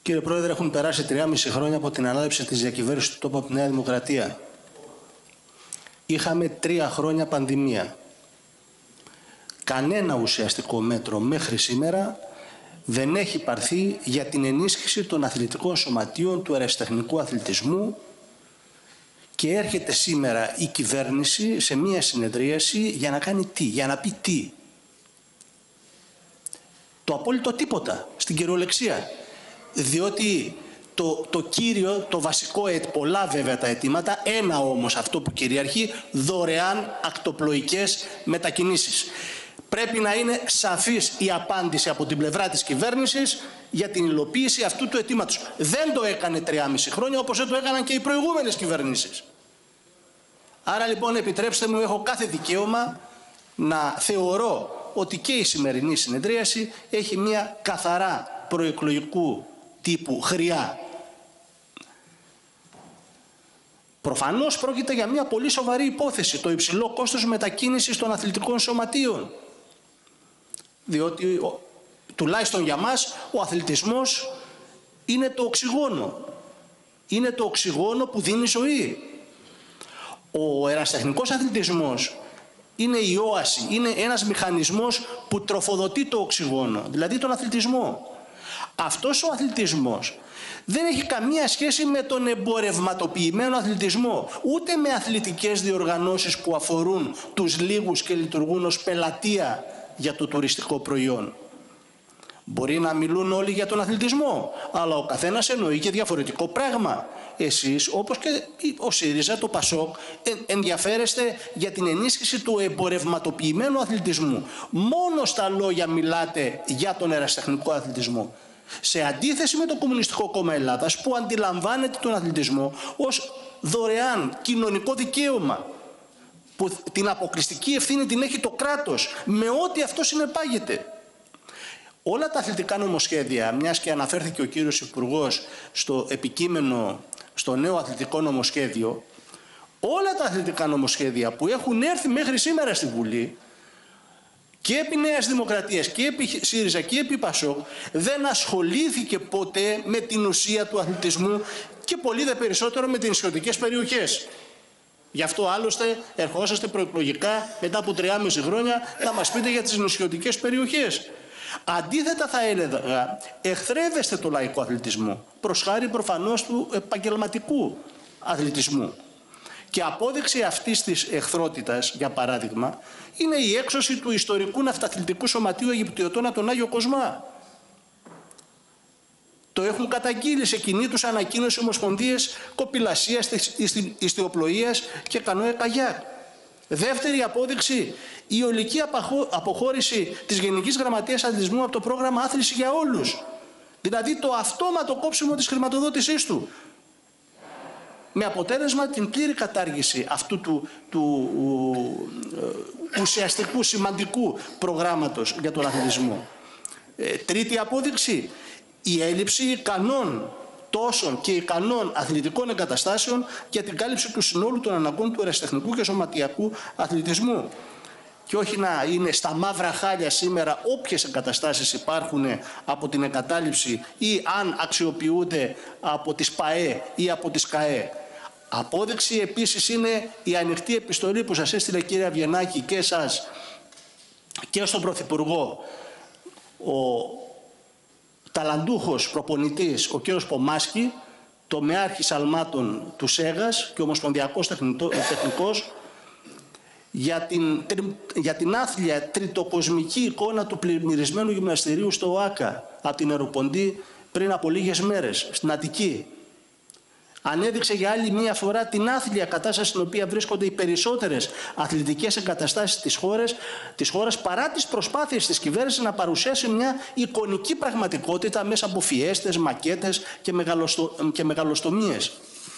Κύριε Πρόεδρε, έχουν περάσει 3,5 χρόνια από την ανάληψη της διακυβέρνησης του τόπου από τη Νέα Δημοκρατία. Είχαμε 3 χρόνια πανδημία. Κανένα ουσιαστικό μέτρο μέχρι σήμερα δεν έχει πάρθει για την ενίσχυση των αθλητικών σωματείων του ερασιτεχνικού αθλητισμού και έρχεται σήμερα η κυβέρνηση σε μία συνεδρίαση για να κάνει τι, για να πει τι. Το απόλυτο τίποτα, στην κυριολεξία. Διότι το κύριο, το βασικό, πολλά βέβαια τα αιτήματα, ένα όμως αυτό που κυριαρχεί, δωρεάν ακτοπλοϊκές μετακινήσεις. Πρέπει να είναι σαφής η απάντηση από την πλευρά της κυβέρνησης για την υλοποίηση αυτού του αιτήματος. Δεν το έκανε 3,5 χρόνια όπως δεν το έκαναν και οι προηγούμενες κυβερνήσεις. Άρα λοιπόν επιτρέψτε μου, έχω κάθε δικαίωμα να θεωρώ ότι και η σημερινή συνεδρίαση έχει μια καθαρά προεκλογικού τύπου χρειά. Προφανώς πρόκειται για μια πολύ σοβαρή υπόθεση, το υψηλό κόστος μετακίνησης των αθλητικών σωματείων. Διότι τουλάχιστον για μας ο αθλητισμός είναι το οξυγόνο. Είναι το οξυγόνο που δίνει ζωή. Ο ερασιτεχνικός αθλητισμός είναι η όαση, είναι ένας μηχανισμός που τροφοδοτεί το οξυγόνο, δηλαδή τον αθλητισμό. Αυτός ο αθλητισμός δεν έχει καμία σχέση με τον εμπορευματοποιημένο αθλητισμό, ούτε με αθλητικές διοργανώσεις που αφορούν τους λίγους και λειτουργούν ως πελατεία για το τουριστικό προϊόν. Μπορεί να μιλούν όλοι για τον αθλητισμό, αλλά ο καθένας εννοεί και διαφορετικό πράγμα. Εσείς, όπως και ο ΣΥΡΙΖΑ, το ΠΑΣΟΚ, ενδιαφέρεστε για την ενίσχυση του εμπορευματοποιημένου αθλητισμού. Μόνο στα λόγια μιλάτε για τον ερασιτεχνικό αθλητισμό. Σε αντίθεση με το Κομμουνιστικό Κόμμα Ελλάδας, που αντιλαμβάνεται τον αθλητισμό ως δωρεάν κοινωνικό δικαίωμα, που την αποκλειστική ευθύνη την έχει το κράτος, με ό,τι αυτό συνεπάγεται. Όλα τα αθλητικά νομοσχέδια, μιας και αναφέρθηκε ο κύριος Υπουργός στο επικείμενο, στο νέο αθλητικό νομοσχέδιο, όλα τα αθλητικά νομοσχέδια που έχουν έρθει μέχρι σήμερα στη Βουλή, και επί Νέας Δημοκρατίας και επί ΣΥΡΙΖΑ και επί ΠΑΣΟΚ, δεν ασχολήθηκε ποτέ με την ουσία του αθλητισμού και πολύ δε περισσότερο με τις νησιωτικές περιοχές. Γι' αυτό άλλωστε ερχόσαστε προεκλογικά μετά από 3,5 χρόνια να μας πείτε για τις νησιωτικές περιοχές. Αντίθετα θα έλεγα, εχθρεύεστε το λαϊκό αθλητισμό, προς χάρη προφανώς του επαγγελματικού αθλητισμού. Και απόδειξη αυτής της εχθρότητας, για παράδειγμα, είναι η έξωση του ιστορικού ναυταθλητικού σωματείου Αιγυπτιωτών από τον Άγιο Κοσμά. Το έχουν καταγγείλει σε κοινή τους ανακοίνωση ομοσπονδίες κοπηλασίας, ιστιοπλοείας και κανόε καγιάκ. Δεύτερη απόδειξη, η ολική αποχώρηση της Γενικής Γραμματείας Αθλητισμού από το πρόγραμμα Άθληση για Όλους. Δηλαδή το αυτόματο κόψιμο της χρηματοδότησής του. Με αποτέλεσμα την πλήρη κατάργηση αυτού του ουσιαστικού, σημαντικού προγράμματος για τον αθλητισμό. Τρίτη απόδειξη, η έλλειψη ικανών τόσων και ικανών αθλητικών εγκαταστάσεων για την κάλυψη του συνόλου των αναγκών του ερασιτεχνικού και σωματιακού αθλητισμού. Και όχι να είναι στα μαύρα χάλια σήμερα όποιες εγκαταστάσεις υπάρχουν από την εγκατάλειψη ή αν αξιοποιούνται από τις ΠΑΕ ή από τις ΚΑΕ. Απόδειξη επίσης είναι η ανοιχτή επιστολή που σας έστειλε κύριε Αβγενάκη και εσάς και στον Πρωθυπουργό ο ταλαντούχος προπονητής ο κύριος Πομάσκη, τομεάρχης αλμάτων του ΣΕΓΑΣ και ομοσπονδιακός τεχνικός, για την άθλια τριτοκοσμική εικόνα του πλημμυρισμένου γυμναστηρίου στο ΟΑΚΑ από την Αεροποντή πριν από λίγες μέρες, στην Αττική. Ανέδειξε για άλλη μία φορά την άθλια κατάσταση στην οποία βρίσκονται οι περισσότερες αθλητικές εγκαταστάσεις της χώρας παρά τις προσπάθειες της κυβέρνησης να παρουσιάσει μια εικονική πραγματικότητα μέσα από φιέστες, μακέτες και μεγαλοστομίες.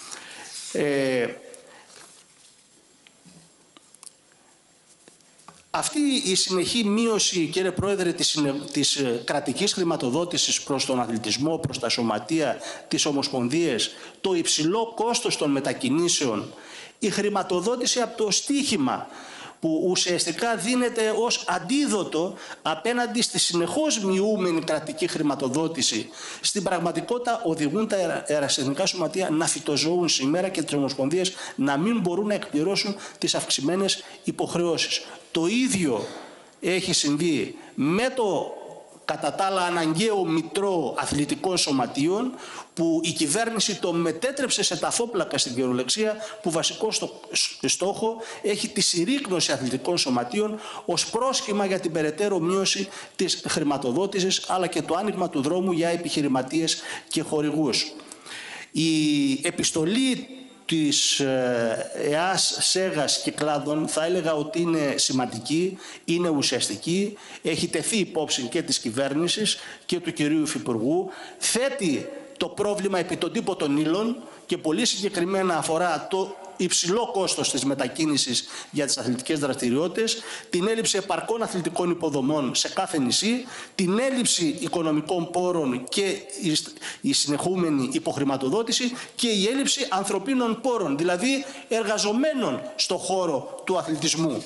Αυτή η συνεχή μείωση, κύριε Πρόεδρε, της κρατικής χρηματοδότησης προς τον αθλητισμό, προς τα σωματεία, τις ομοσπονδίες, το υψηλό κόστος των μετακινήσεων, η χρηματοδότηση από το στοίχημα που ουσιαστικά δίνεται ως αντίδοτο απέναντι στη συνεχώς μειούμενη κρατική χρηματοδότηση, στην πραγματικότητα οδηγούν τα ερασιτεχνικά σωματεία να φυτοζωούν σήμερα και τις ομοσπονδίες να μην μπορούν να εκπληρώσουν τις αυξημένες υποχρεώσεις. Το ίδιο έχει συμβεί με το κατά τα άλλα αναγκαίο μητρό αθλητικών σωματείων, που η κυβέρνηση το μετέτρεψε σε ταφόπλακα στην κυριολεξία, που βασικό στόχο έχει τη συρρίκνωση αθλητικών σωματείων ως πρόσχημα για την περαιτέρω μείωση της χρηματοδότησης, αλλά και το άνοιγμα του δρόμου για επιχειρηματίες και χορηγούς. Η επιστολή της ΕΑΣ, ΣΕΓΑΣ και κλάδων θα έλεγα ότι είναι σημαντική, είναι ουσιαστική, έχει τεθεί υπόψη και της κυβέρνησης και του κυρίου Υφυπουργού, θέτει το πρόβλημα επί τον τύπο των ύλων και πολύ συγκεκριμένα αφορά το υψηλό κόστος της μετακίνησης για τις αθλητικές δραστηριότητες, την έλλειψη επαρκών αθλητικών υποδομών σε κάθε νησί, την έλλειψη οικονομικών πόρων και η συνεχούμενη υποχρηματοδότηση και η έλλειψη ανθρωπίνων πόρων, δηλαδή εργαζομένων στο χώρο του αθλητισμού.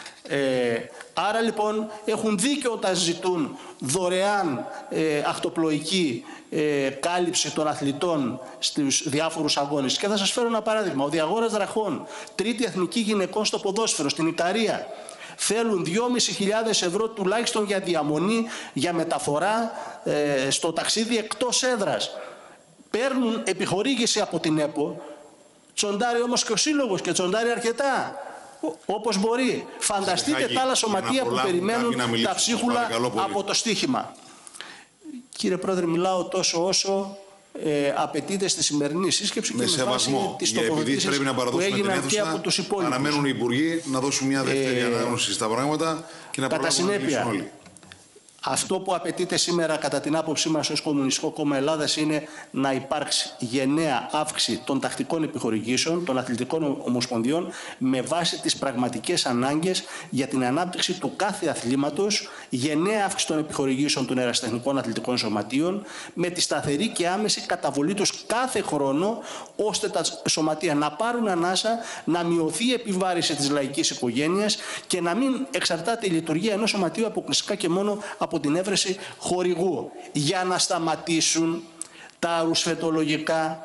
Άρα λοιπόν έχουν δίκιο όταν ζητούν δωρεάν ακτοπλοϊκή κάλυψη των αθλητών στους διάφορους αγώνες. Και θα σας φέρω ένα παράδειγμα. Ο Διαγόρας Δραχών, τρίτη εθνική γυναικών στο ποδόσφαιρο, στην Ικαρία, θέλουν 2.500 ευρώ τουλάχιστον για διαμονή, για μεταφορά στο ταξίδι εκτός έδρας. Παίρνουν επιχορήγηση από την ΕΠΟ, τσοντάρει όμως και ο σύλλογος και τσοντάρει αρκετά. Όπως μπορεί. Φανταστείτε τα άλλα σωματεία που περιμένουν τα ψίχουλα από το στοίχημα. Κύριε Πρόεδρε, μιλάω τόσο όσο απαιτείται στη σημερινή σύσκεψη και με βάση τις τοποθετήσεις που έγιναν και από τους υπόλοιπους. Αναμένουν οι Υπουργοί να δώσουν μια δεύτερη ανάγνωση στα πράγματα και να προλάβουν να μιλήσουν όλοι. Αυτό που απαιτείται σήμερα κατά την άποψή μας ως Κομμουνιστικό Κόμμα Ελλάδας είναι να υπάρξει γενναία αύξηση των τακτικών επιχορηγήσεων των αθλητικών ομοσπονδιών με βάση τις πραγματικές ανάγκες για την ανάπτυξη του κάθε αθλήματος, γενναία αύξηση των επιχορηγήσεων των ερασιτεχνικών αθλητικών σωματείων με τη σταθερή και άμεση καταβολή τους κάθε χρόνο, ώστε τα σωματεία να πάρουν ανάσα, να μειωθεί η επιβάρηση της λαϊκής οικογένειας και να μην εξαρτάται η λειτουργία ενός σωματείου αποκλειστικά και μόνο από την έβρεση χορηγού, για να σταματήσουν τα ρουσφετολογικά,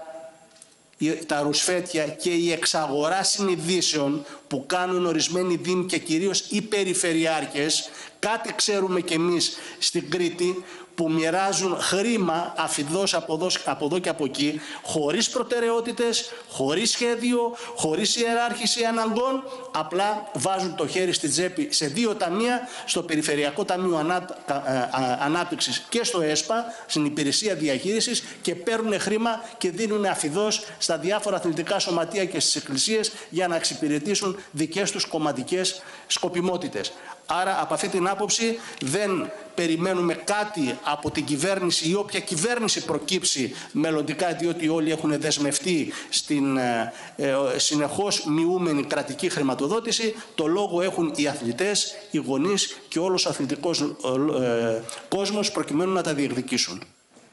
τα ρουσφέτια και η εξαγορά συνειδήσεων που κάνουν ορισμένοι δήμοι και κυρίως οι περιφερειάρχες. Κάτι ξέρουμε κι εμείς στην Κρήτη, που μοιράζουν χρήμα αφιδώς από εδώ και από εκεί, χωρίς προτεραιότητες, χωρίς σχέδιο, χωρίς ιεράρχηση αναγκών, απλά βάζουν το χέρι στη τσέπη σε δύο ταμεία, στο Περιφερειακό Ταμείο Ανάπτυξης και στο ΕΣΠΑ, στην Υπηρεσία Διαχείρισης, και παίρνουν χρήμα και δίνουν αφιδώς στα διάφορα αθλητικά σωματεία και στις εκκλησίες για να εξυπηρετήσουν δικές τους κομματικές σκοπιμότητες. Άρα από αυτή την άποψη δεν περιμένουμε κάτι από την κυβέρνηση ή όποια κυβέρνηση προκύψει μελλοντικά, διότι όλοι έχουν δεσμευτεί στην συνεχώς μειούμενη κρατική χρηματοδότηση. Το λόγο έχουν οι αθλητές, οι γονείς και όλος ο αθλητικός κόσμος προκειμένου να τα διεκδικήσουν.